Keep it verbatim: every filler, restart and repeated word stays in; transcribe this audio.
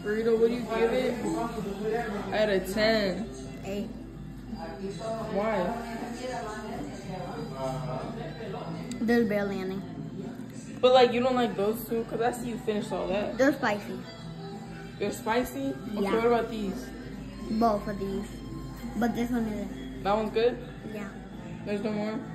Burrito, what do you give it? Out of ten. Eight. Why? There's barely any. But like, you don't like those two? Because I see you finished all that. They're spicy. They're spicy? Okay, Yeah. what about these? Both of these. But this one is. That one's good? Yeah. There's no more?